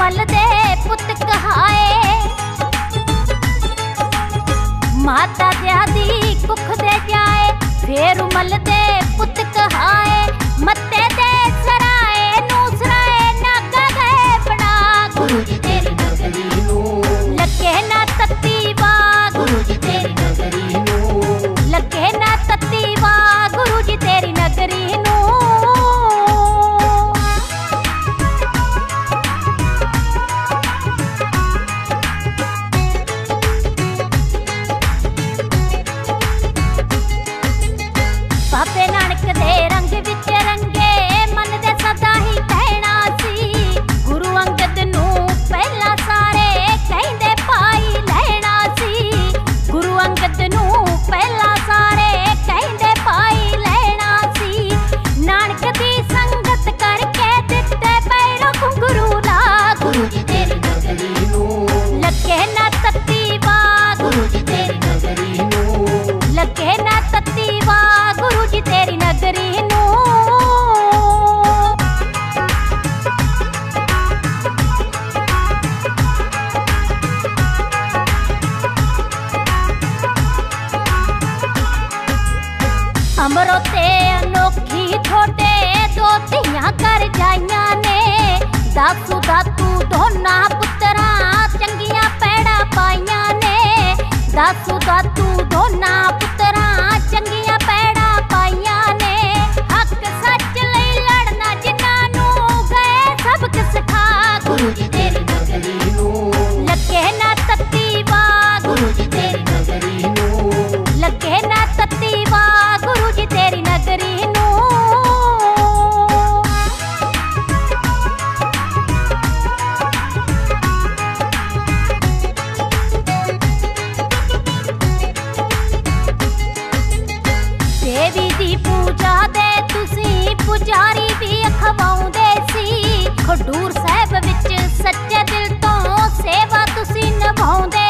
उमल दे पुत कहाए, माता दी कुख दे जाए, फेर उमल दे पुत कहाए, मत्ते दे सराए नूसराए नागा गए बना। गुरु जी तेरी नगरी नू लगे ना तत्ती वाग, गुरु जी तेरी नगरी नू लगे ना तत्ती वाग, गुरु जी तेरी नगरी नू। बाबे नानक दे रंग विच रंगे मन दे सदा ही कहना सी, गुरु अंगद नू पहला सारे कहंदे पाई लैना सी, गुरु अंगद नू पहला सारे कहंदे पाई लैना सी, नानक दी संगत करके दिते पैरों घुंघरू ला। गुरु जी तेरी नगरी नू लगे ना तत्ती वाग, गुरु जी तेरी नगरी नू लगे ना तत्ती वाग, गुरु जी तेरी नगरी नू। अमरों ते अनोखी थोड़े दो धियां कर जाइयां ने, दासू दातू दोना पुत्तरा चंगियां पैड़ा पाइयां ने, दासू दातू दोना पुत्तरा चंगियां पैड़ा पाइयां ने, हक सच लई लड़ना जिन्हां नू गए सबक सिखा। गुरु जी तेरी नगरी नू लगे ना तत्ती वाग, गुरु जी तेरी नगरी नू लगे ना तत्ती वाग, गुरु जी तेरी नगरी नू। देवी दी पूजा दे तुसी पुजारी भी अखवाउंदे सी, खडूर साहिब विच सच्चे दिल तो सेवा तुसी निभाउंदे